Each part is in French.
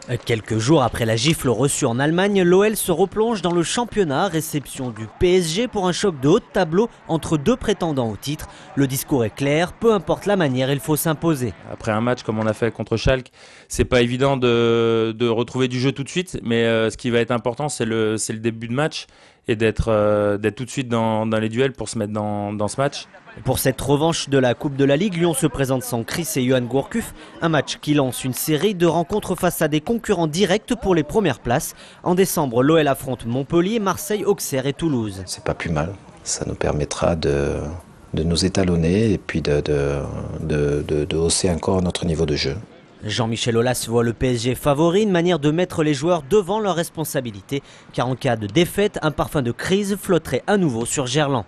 Quelques jours après la gifle reçue en Allemagne, l'OL se replonge dans le championnat. Réception du PSG pour un choc de haut de tableau entre deux prétendants au titre. Le discours est clair, peu importe la manière, il faut s'imposer. Après un match comme on a fait contre Schalke, c'est pas évident de retrouver du jeu tout de suite, mais ce qui va être important, c'est le début de match et d'être tout de suite dans les duels pour se mettre dans ce match. Pour cette revanche de la Coupe de la Ligue, Lyon se présente sans Chris et Yohan Gourcuff. Un match qui lance une série de rencontres face à des concurrents directs pour les premières places. En décembre, l'OL affronte Montpellier, Marseille, Auxerre et Toulouse. C'est pas plus mal. Ça nous permettra de nous étalonner et puis de hausser encore notre niveau de jeu. Jean-Michel Aulas voit le PSG favori, une manière de mettre les joueurs devant leurs responsabilités. Car en cas de défaite, un parfum de crise flotterait à nouveau sur Gerland.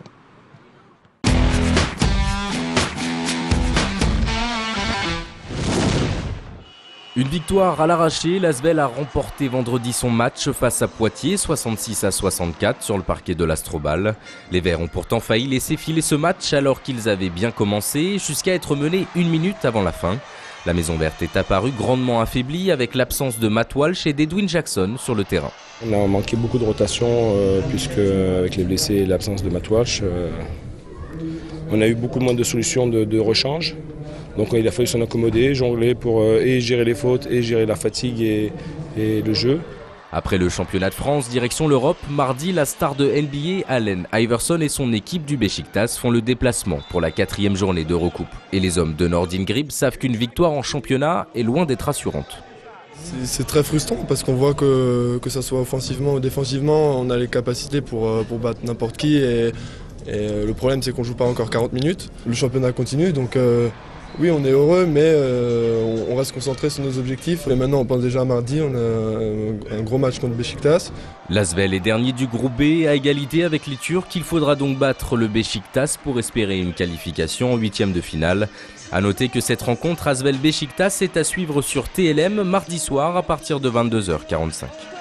Une victoire à l'arraché, l'Asvel a remporté vendredi son match face à Poitiers, 66-64 sur le parquet de l'Astrobal. Les Verts ont pourtant failli laisser filer ce match alors qu'ils avaient bien commencé, jusqu'à être menés 1 minute avant la fin. La Maison Verte est apparue grandement affaiblie avec l'absence de Matt Walsh et d'Edwin Jackson sur le terrain. On a manqué beaucoup de rotation puisque avec les blessés et l'absence de Matt Walsh, on a eu beaucoup moins de solutions de rechange. Donc il a fallu s'en accommoder, jongler pour et gérer les fautes et gérer la fatigue et le jeu. Après le championnat de France, direction l'Europe, mardi, la star de NBA, Allen Iverson et son équipe du Beşiktaş font le déplacement pour la 4e journée d'Eurocoupe. Et les hommes de Nordin Grib savent qu'une victoire en championnat est loin d'être assurante. C'est très frustrant parce qu'on voit que ce soit offensivement ou défensivement, on a les capacités pour battre n'importe qui. Et le problème c'est qu'on ne joue pas encore 40 minutes. Le championnat continue donc... Oui, on est heureux, mais on reste concentré sur nos objectifs. Et maintenant, on pense déjà à mardi, on a un gros match contre Beşiktaş. L'Asvel est dernier du groupe B à égalité avec les Turcs. Il faudra donc battre le Beşiktaş pour espérer une qualification en 8e de finale. A noter que cette rencontre Asvel-Beşiktaş est à suivre sur TLM mardi soir à partir de 22h45.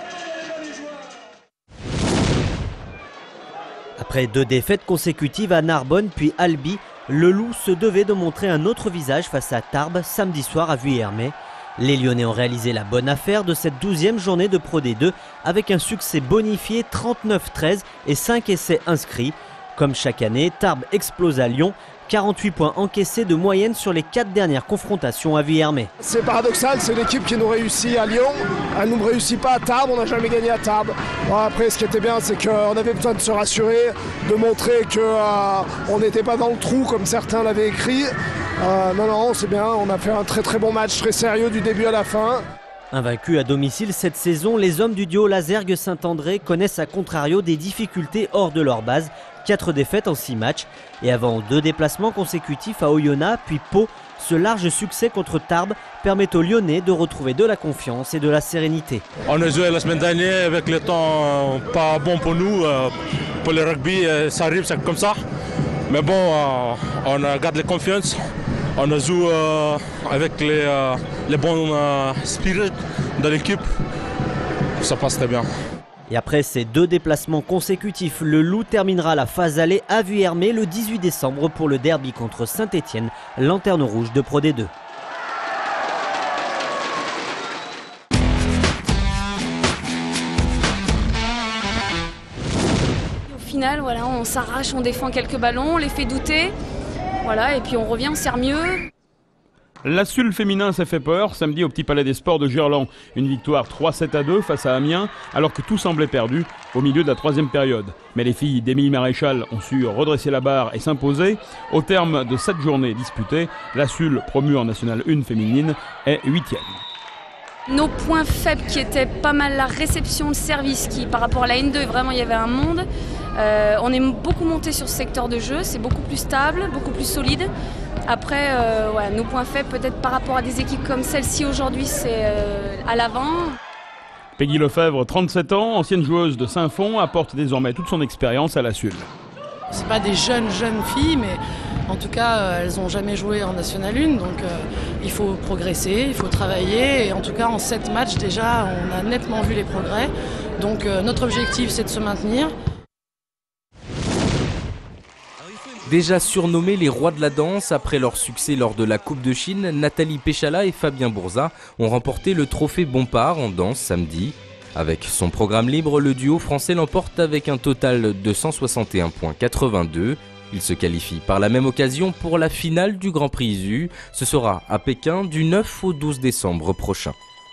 Après 2 défaites consécutives à Narbonne puis Albi, le Loup se devait de montrer un autre visage face à Tarbes samedi soir à Vuillermet. Les Lyonnais ont réalisé la bonne affaire de cette 12e journée de Pro D2 avec un succès bonifié 39-13 et 5 essais inscrits. Comme chaque année, Tarbes explose à Lyon. 48 points encaissés de moyenne sur les 4 dernières confrontations à Vuillermet. C'est paradoxal, c'est l'équipe qui nous réussit à Lyon, elle ne nous réussit pas à Tarbes, on n'a jamais gagné à Tarbes. Bon, après, ce qui était bien, c'est qu'on avait besoin de se rassurer, de montrer qu'on n'était pas dans le trou comme certains l'avaient écrit. Non, c'est bien, on a fait un très très bon match, très sérieux du début à la fin. Invaincus à domicile cette saison, les hommes du duo Lazergue-Saint-André connaissent à contrario des difficultés hors de leur base. 4 défaites en 6 matchs et avant 2 déplacements consécutifs à Oyonnax puis Pau, ce large succès contre Tarbes permet aux Lyonnais de retrouver de la confiance et de la sérénité. On a joué la semaine dernière avec le temps pas bon pour nous, pour le rugby ça arrive, c'est comme ça. Mais bon, on garde la confiance, on a joué avec les bons spirits de l'équipe, ça passe très bien. Et après ces 2 déplacements consécutifs, le Loup terminera la phase aller à Vuillermet le 18 décembre pour le derby contre Saint-Étienne, lanterne rouge de Pro D2. Au final, voilà, on s'arrache, on défend quelques ballons, on les fait douter, voilà, et puis on revient, on sert mieux. L'Assul féminin s'est fait peur samedi au Petit Palais des Sports de Gerland. Une victoire 3-7-2 face à Amiens alors que tout semblait perdu au milieu de la 3e période. Mais les filles d'Émilie Maréchal ont su redresser la barre et s'imposer. Au terme de 7 journées disputées, l'Assul, promue en National 1 féminine, est 8e. Nos points faibles qui étaient pas mal la réception de service qui par rapport à la N2 vraiment il y avait un monde. On est beaucoup monté sur ce secteur de jeu, c'est beaucoup plus stable, beaucoup plus solide. Après, nos points faibles peut-être par rapport à des équipes comme celle-ci aujourd'hui c'est à l'avant. Peggy Lefebvre, 37 ans, ancienne joueuse de Saint-Fond, apporte désormais toute son expérience à l'Assul. C'est pas des jeunes filles, mais en tout cas, elles n'ont jamais joué en National 1, donc il faut progresser, il faut travailler. Et en tout cas, en 7 matchs déjà, on a nettement vu les progrès. Donc notre objectif, c'est de se maintenir. Déjà surnommés les rois de la danse après leur succès lors de la Coupe de Chine, Nathalie Péchala et Fabien Bourza ont remporté le trophée Bompard en danse samedi. Avec son programme libre, le duo français l'emporte avec un total de 161,82. Il se qualifie par la même occasion pour la finale du Grand Prix ISU. Ce sera à Pékin du 9 au 12 décembre prochain.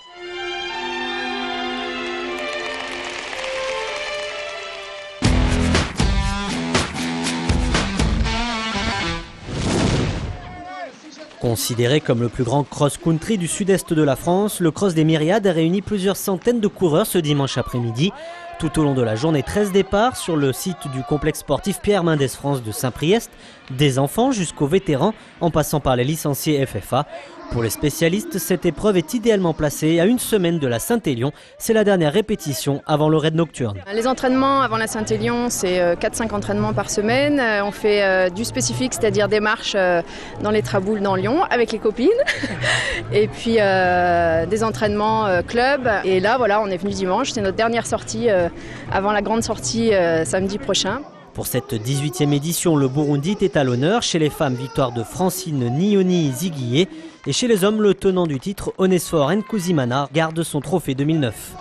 Considéré comme le plus grand cross-country du sud-est de la France, le Cross des Myriades a réuni plusieurs centaines de coureurs ce dimanche après-midi. Tout au long de la journée, 13 départs sur le site du complexe sportif Pierre Mendès France de Saint-Priest, des enfants jusqu'aux vétérans, en passant par les licenciés FFA. Pour les spécialistes, cette épreuve est idéalement placée à une semaine de la Saint-Élion. C'est la dernière répétition avant le raid nocturne. Les entraînements avant la Saint-Élion, c'est 4-5 entraînements par semaine. On fait du spécifique, c'est-à-dire des marches dans les Traboules dans Lyon avec les copines. Et puis des entraînements club. Et là, voilà, on est venu dimanche. C'est notre dernière sortie avant la grande sortie samedi prochain. Pour cette 18e édition, le Burundi est à l'honneur. Chez les femmes, victoire de Francine Nioni Ziguié. Et chez les hommes, le tenant du titre, Onesphore Nkuzimana, garde son trophée 2009.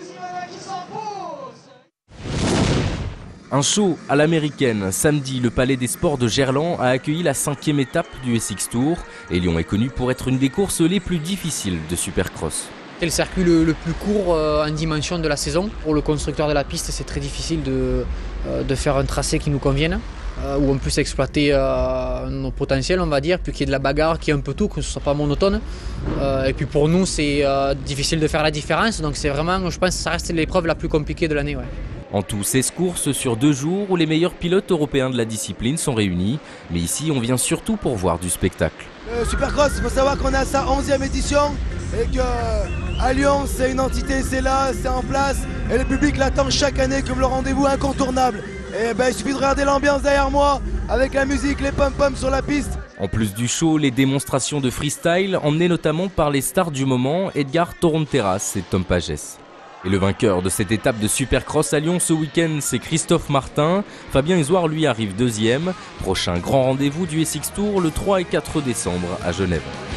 Un show à l'américaine. Samedi, le Palais des Sports de Gerland a accueilli la 5e étape du Essex Tour. Et Lyon est connu pour être une des courses les plus difficiles de Supercross. C'est le circuit le plus court en dimension de la saison. Pour le constructeur de la piste, c'est très difficile de faire un tracé qui nous convienne, où on puisse exploiter nos potentiels, on va dire, puis qu'il y ait de la bagarre, qu'il y ait un peu tout, que ce ne soit pas monotone. Et puis pour nous, c'est difficile de faire la différence, donc c'est vraiment, je pense que ça reste l'épreuve la plus compliquée de l'année. Ouais. En tout, 16 courses sur 2 jours où les meilleurs pilotes européens de la discipline sont réunis. Mais ici, on vient surtout pour voir du spectacle. Supercross, il faut savoir qu'on est à sa 11e édition et qu'à Lyon, c'est une entité, c'est là, c'est en place. Et le public l'attend chaque année comme le rendez-vous incontournable. Et il suffit de regarder l'ambiance derrière moi, avec la musique, les pom-poms sur la piste. En plus du show, les démonstrations de freestyle, emmenées notamment par les stars du moment, Edgar Toronteras et Tom Pages. Et le vainqueur de cette étape de Supercross à Lyon ce week-end, c'est Christophe Martin. Fabien Isoire, lui, arrive 2e. Prochain grand rendez-vous du Essex Tour le 3 et 4 décembre à Genève.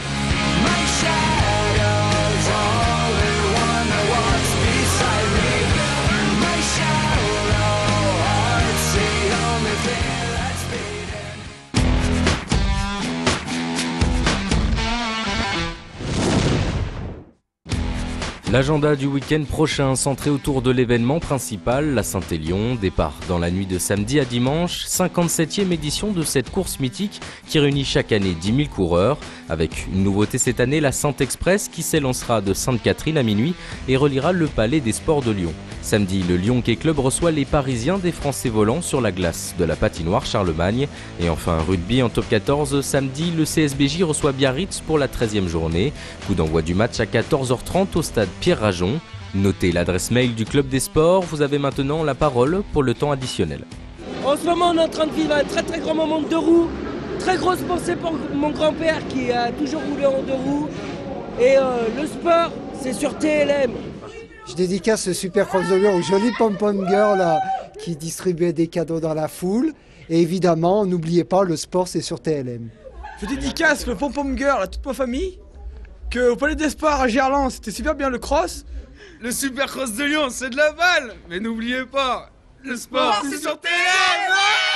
L'agenda du week-end prochain centré autour de l'événement principal, la Saint-Élion, départ dans la nuit de samedi à dimanche, 57e édition de cette course mythique qui réunit chaque année 10 000 coureurs, avec une nouveauté cette année, la Saint-Express qui s'élancera de Sainte-Catherine à minuit et reliera le Palais des Sports de Lyon. Samedi, le Lyon Hockey Club reçoit les Parisiens des Français volants sur la glace de la patinoire Charlemagne. Et enfin, rugby en top 14, samedi, le CSBJ reçoit Biarritz pour la 13e journée. Coup d'envoi du match à 14h30 au stade Pierre-Rajon. Notez l'adresse mail du Club des Sports, vous avez maintenant la parole pour le temps additionnel. En ce moment, on est en train de vivre un très très grand moment de deux roues. Très grosse pensée pour mon grand-père qui a toujours roulé en deux roues. Et le sport, c'est sur TLM. Je dédicace ce Supercross de Lyon aux jolies pom-pom girls là, qui distribuaient des cadeaux dans la foule. Et évidemment, n'oubliez pas, le sport, c'est sur TLM. Je dédicace le pom-pom girl à toute ma famille. Au Palais des Sports à Gerland, c'était super bien le cross. Le Supercross de Lyon, c'est de la balle. Mais n'oubliez pas, le sport, c'est sur TLM.